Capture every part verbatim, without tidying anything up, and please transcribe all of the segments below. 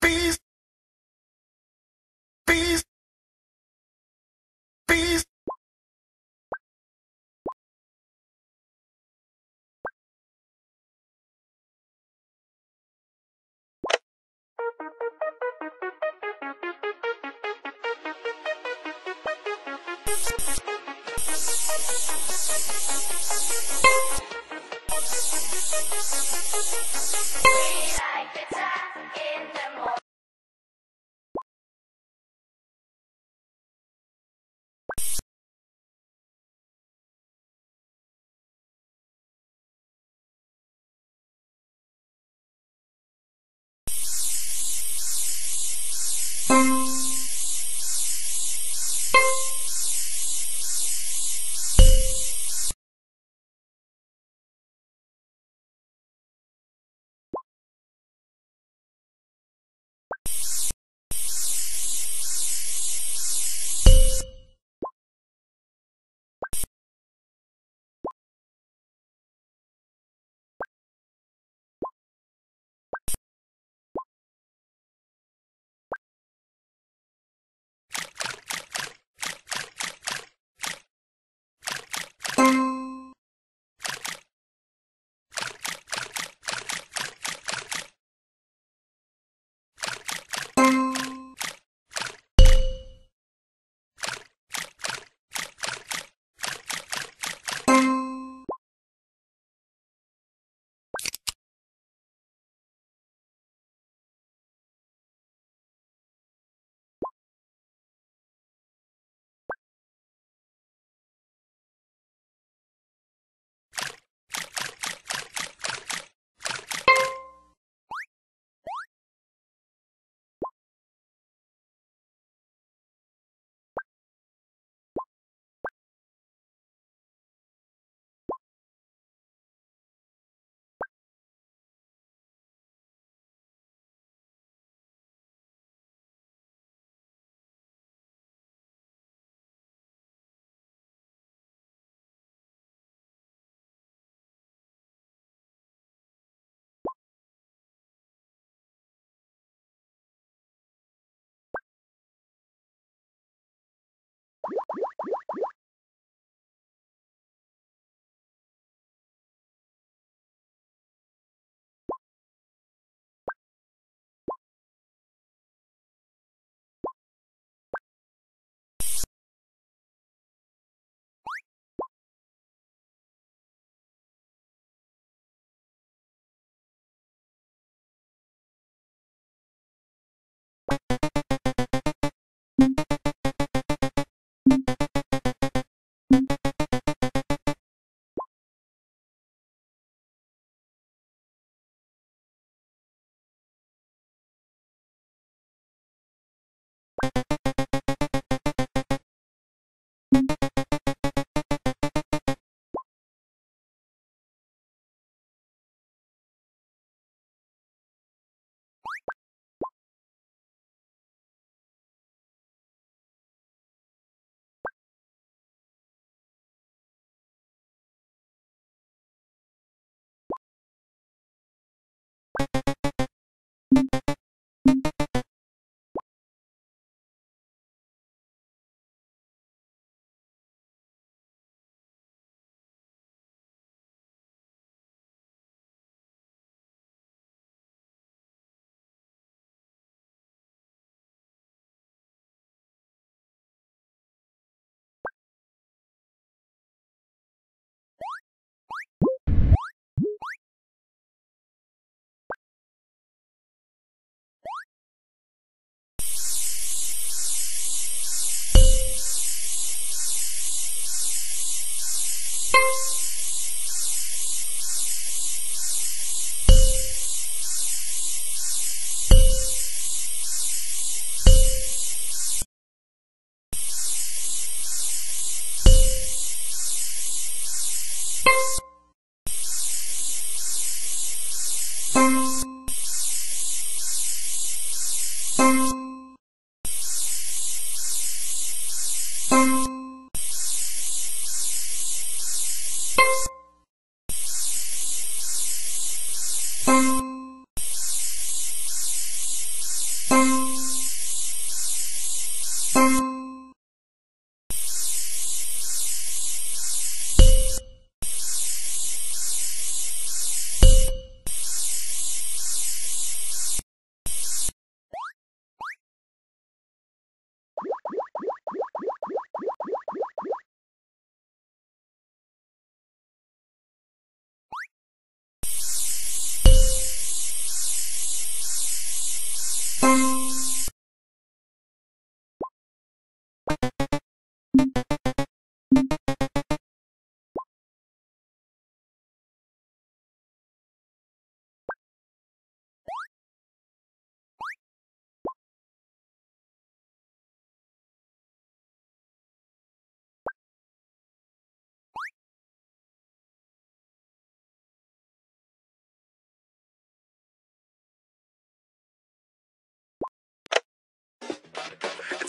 Bees, bees, bees.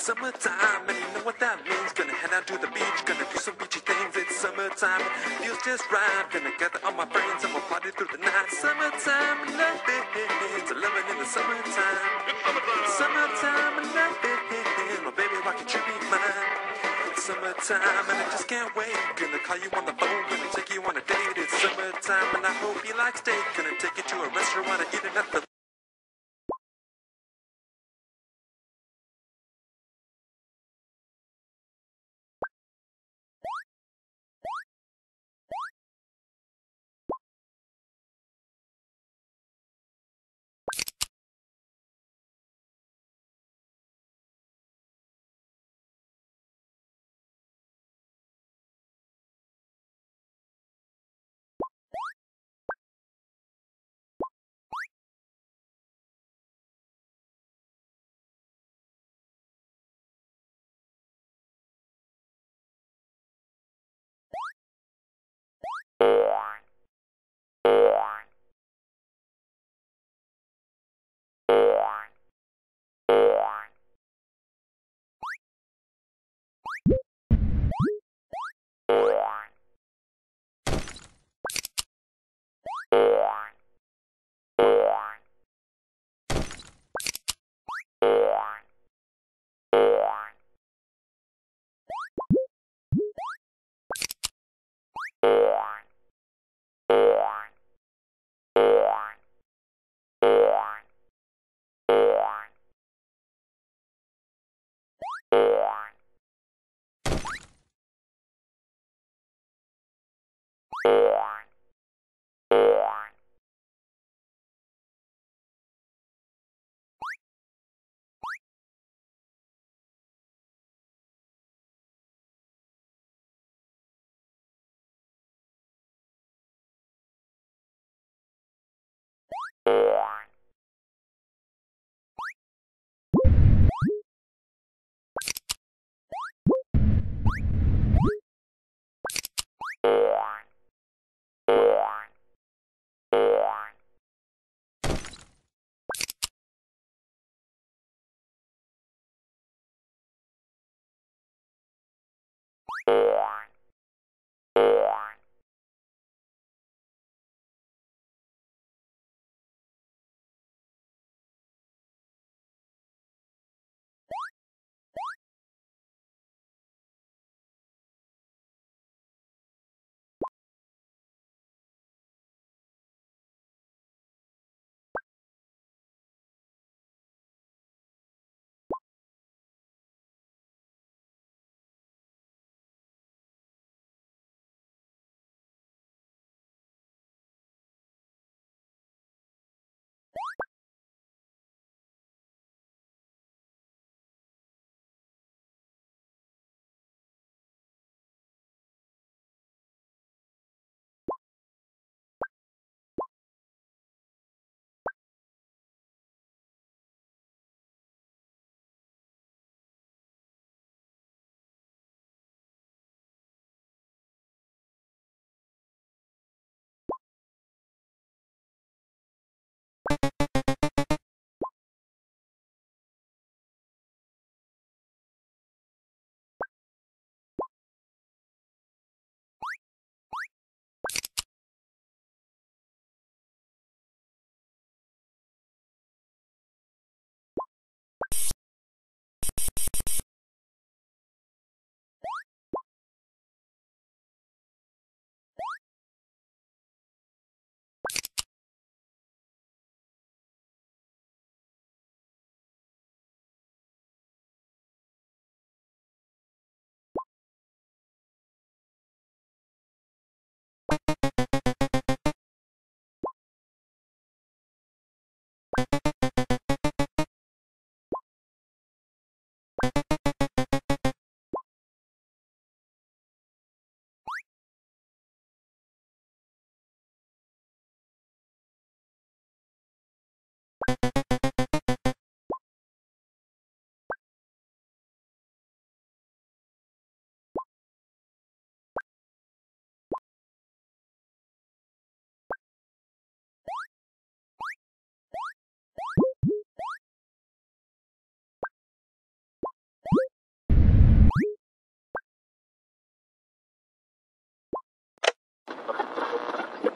summertime, and you know what that means. Gonna head out to the beach, gonna do some beachy things. It's summertime, feels just right. Gonna gather all my friends and we'll party through the night. Summertime, and nothing, it's loving in the summertime. Summertime, and nothing, my baby, why can't you be mine? It's summertime, and I just can't wait. Gonna call you on the phone, gonna take you on a date. It's summertime, and I hope you like steak. Gonna take you to a restaurant and eat it at the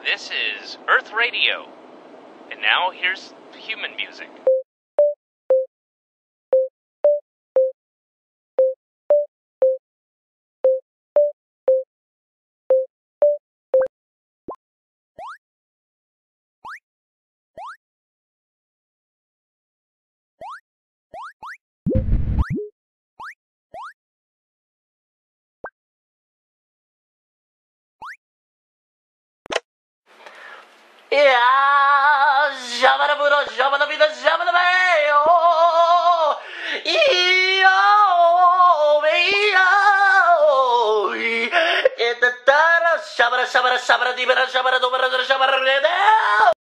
This is Earth Radio. And now here's human music. いやー、シャバラブロ、シャバラビダ、シャバラベーよー、いいよー、いいよー、いたたら、シャバラシャバラシャバラディバラシャバラドバラドラシャバラレデー